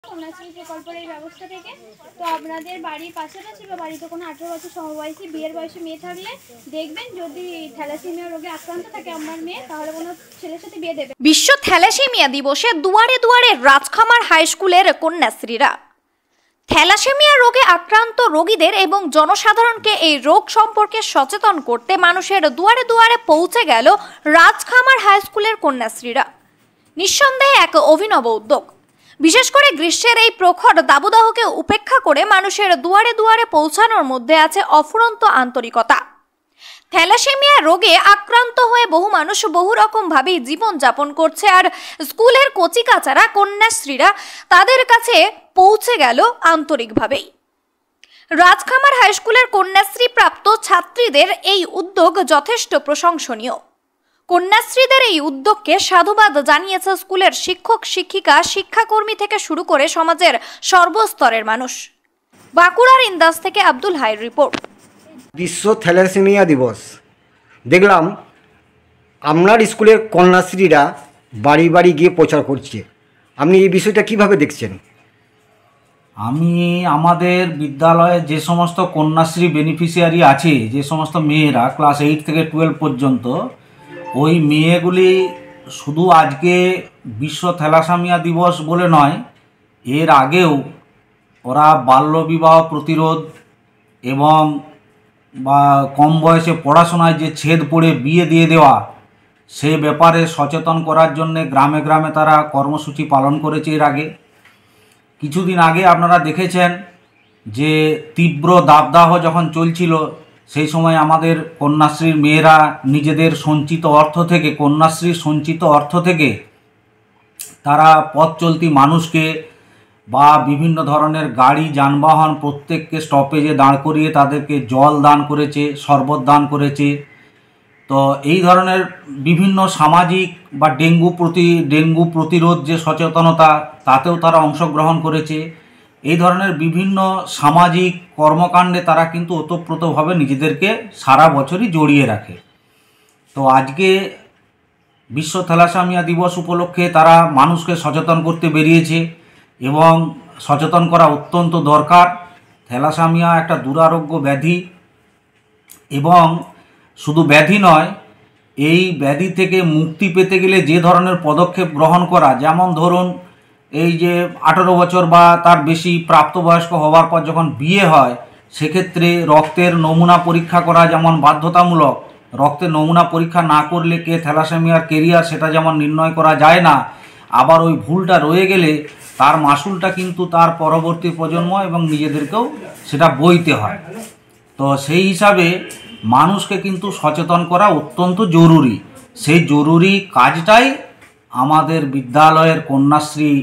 কন্যাশ্রী প্রকল্পের এই ব্যবস্থা থেকে। তো আপনাদের বাড়ির পাশাপাশি বা বাড়িতে কোনো 18 বছর সমবয়সী বিয়ের বয়সী মেয়ে থাকলে দেখবেন, যদি থ্যালাসেমিয়া রোগে আক্রান্ত থাকে আমার মেয়ে, তাহলে কোনো ছেলের সাথে বিয়ে দেবে। বিশ্ব থ্যালাসেমিয়া দিবসে দুয়ারে দুয়ারে রাজখামার হাই স্কুলের কন্যাশ্রীরা। থ্যালাসেমিয়া রোগে আক্রান্ত রোগীদের এবং জনসাধারণকে এই রোগ সম্পর্কে সচেতন করতে মানুষের দুয়ারে দুয়ারে পৌঁছে গেল রাজখামার হাই স্কুলের কন্যাশ্রীরা। নিঃসন্দেহে এক অভিনব উদ্যোগ। বিশেষ করে গ্রীষ্মের এই প্রখর দাবদাহকে উপেক্ষা করে মানুষের দুয়ারে দুয়ারে পৌঁছানোর মধ্যে আছে অফুরন্ত আন্তরিকতা। থ্যালাসেমিয়া রোগে আক্রান্ত হয়ে বহু মানুষ বহু রকম ভাবেই জীবন যাপন করছে, আর স্কুলের কচিকাচারা কন্যাশ্রীরা তাদের কাছে পৌঁছে গেল আন্তরিকভাবেই। রাজখামার হাই স্কুলের কন্যাশ্রী প্রাপ্ত ছাত্রীদের এই উদ্যোগ যথেষ্ট প্রশংসনীয়। কন্যাশ্রীদের এই উদ্যোগকে সাধুবাদ জানিয়েছে স্কুলের শিক্ষক শিক্ষিকা, শিক্ষাকর্মী থেকে শুরু করে সমাজের সর্বস্তরের মানুষ। বাঁকুড়ার ইন্দাস থেকে আব্দুল হাইর রিপোর্ট। বিশ্ব থ্যালাসেমিয়া দিবস দেখলাম আপনার স্কুলের কন্যাশ্রীরা বাড়ি বাড়ি গিয়ে প্রচার করছে। আপনি এই বিষয়টা কিভাবে দেখছেন? আমি আমাদের বিদ্যালয়ে যে সমস্ত কন্যাশ্রী বেনিফিশিয়ারি আছে, যে সমস্ত মেয়েরা ক্লাস 8 থেকে 12 পর্যন্ত, ওই মেয়েগুলি শুধু আজকে বিশ্ব থ্যালাসেমিয়া দিবস বলে নয়, এর আগেও ওরা বাল্যবিবাহ প্রতিরোধ এবং বা কম বয়সে পড়াশোনায় যে ছেদ পড়ে বিয়ে দিয়ে দেওয়া, সে ব্যাপারে সচেতন করার জন্যে গ্রামে গ্রামে তারা কর্মসূচি পালন করেছে। এর আগে কিছুদিন আগে আপনারা দেখেছেন যে তীব্র দাবদাহ যখন চলছিল, সেই সময় আমাদের কন্যাশ্রীর মেয়েরা নিজেদের সঞ্চিত অর্থ থেকে, কন্যাশ্রীর সঞ্চিত অর্থ থেকে তারা পথ চলতি মানুষকে বা বিভিন্ন ধরনের গাড়ি যানবাহন প্রত্যেককে স্টপেজে দাঁড় করিয়ে তাদেরকে জল দান করেছে, শরবত দান করেছে। তো এই ধরনের বিভিন্ন সামাজিক বা ডেঙ্গু প্রতিরোধ যে সচেতনতা, তাতেও তারা অংশগ্রহণ করেছে। এই ধরনের বিভিন্ন সামাজিক কর্মকাণ্ডে তারা কিন্তু ওতপ্রোতভাবে নিজেদেরকে সারা বছরই জড়িয়ে রাখে। তো আজকে বিশ্ব থ্যালাসেমিয়া দিবস উপলক্ষে তারা মানুষকে সচেতন করতে বেরিয়েছে এবং সচেতন করা অত্যন্ত দরকার। থ্যালাসেমিয়া একটা দুরারোগ্য ব্যাধি এবং শুধু ব্যাধি নয়, এই ব্যাধি থেকে মুক্তি পেতে গেলে যে ধরনের পদক্ষেপ গ্রহণ করা, যেমন ধরুন এই যে 18 বছর বা তার বেশি প্রাপ্তবয়স্ক হওয়ার পর যখন বিয়ে হয়, সেক্ষেত্রে রক্তের নমুনা পরীক্ষা করা যেমন বাধ্যতামূলক। রক্তের নমুনা পরীক্ষা না করলে কে থ্যালাসেমিয়ার কেরিয়ার সেটা যেমন নির্ণয় করা যায় না, আবার ওই ভুলটা রয়ে গেলে তার মাসুলটা কিন্তু তার পরবর্তী প্রজন্ম এবং নিজেদেরকেও সেটা বইতে হয়। তো সেই হিসাবে মানুষকে কিন্তু সচেতন করা অত্যন্ত জরুরি। সেই জরুরি কাজটাই আমাদের বিদ্যালয়ের কন্যাশ্রী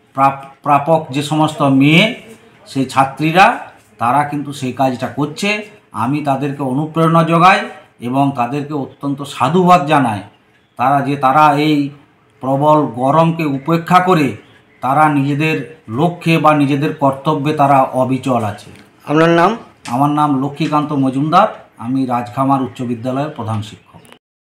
প্রাপক যে সমস্ত মেয়ে, সেই ছাত্রীরা, তারা কিন্তু সেই কাজটা করছে। আমি তাদেরকে অনুপ্রেরণা যোগাই এবং তাদেরকে অত্যন্ত সাধুবাদ জানাই। তারা এই প্রবল গরমকে উপেক্ষা করে তারা নিজেদের লক্ষ্যে বা নিজেদের কর্তব্যে তারা অবিচল আছে। আপনার নাম? আমার নাম লক্ষ্মীকান্ত মজুমদার, আমি রাজখামার উচ্চ বিদ্যালয়ের প্রধান শিক্ষক।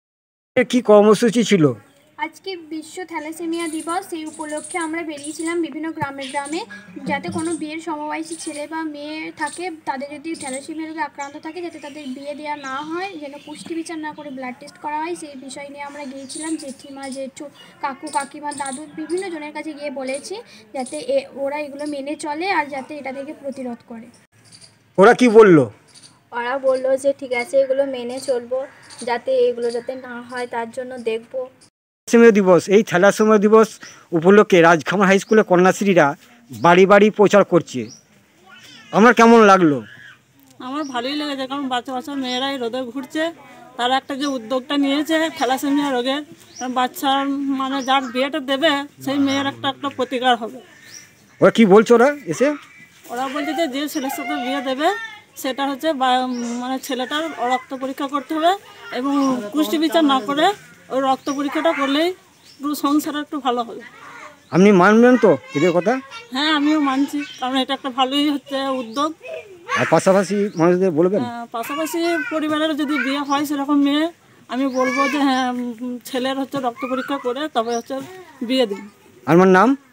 কি কর্মসূচি ছিল আজকে বিশ্ব থ্যালাসেমিয়া দিবস, সেই উপলক্ষে আমরা বেরিয়েছিলাম বিভিন্ন গ্রামে গ্রামে, যাতে কোনো বিয়ের সমবয়সী ছেলে বা মেয়ে থাকে, তাদের যদি থ্যালাসেমিয়া রোগে আক্রান্ত থাকে, যাতে তাদের বিয়ে দেওয়া না হয়, যেন পুষ্টি বিচার না করে ব্লাড টেস্ট করা হয়। সেই বিষয় নিয়ে আমরা গিয়েছিলাম। জেঠিমা, জেঠু, কাকু, কাকিমা, দাদু, বিভিন্ন জনের কাছে গিয়ে বলেছি যাতে ওরা এগুলো মেনে চলে আর যাতে এটা থেকে প্রতিরোধ করে। ওরা কি বললো? ওরা বললো যে ঠিক আছে, এগুলো মেনে চলবো, যাতে এগুলো যাতে না হয় তার জন্য দেখবো। থ্যালাসেমিয়া দিবস, এই থ্যালাসেমিয়া দিবস উপলক্ষে রাজখামার হাই স্কুলের কন্যাশ্রীরা বাড়ি বাড়ি প্রচার করছে। আমার কেমন লাগলো? আমার ভালোই লেগেছে, কারণ বাচ্চা বাচ্চা মেয়েরাই রোদে ঘুরছে, তারা একটা যে উদ্যোগটা নিয়েছে থ্যালাসেমিয়া রোগের, বাচ্চার মানে যার বিয়েটা দেবে সেই মেয়ের একটা প্রতিকার হবে। ওরা কি বলছে? ওরা বলছে যে যে ছেলের সাথে বিয়ে দেবে সেটা হচ্ছে মানে ছেলেটার রক্ত পরীক্ষা করতে হবে এবং পুষ্টি বিচার না করে ওই রক্ত পরীক্ষাটা করলেই পুরো সংসার একটু ভালো হবে। আপনি মানবেন তো এদের কথা? হ্যাঁ, আমিও মানছি, কারণ এটা একটা ভালোই হচ্ছে উদ্যোগ। আর পাশাপাশি মানুষদের বলবেন? পাশাপাশি পরিবারের যদি বিয়ে হয় সেরকম মেয়ে, আমি বলবো যে হ্যাঁ, ছেলের হচ্ছে রক্ত পরীক্ষা করে তবে হচ্ছে বিয়ে দিন। আমার নাম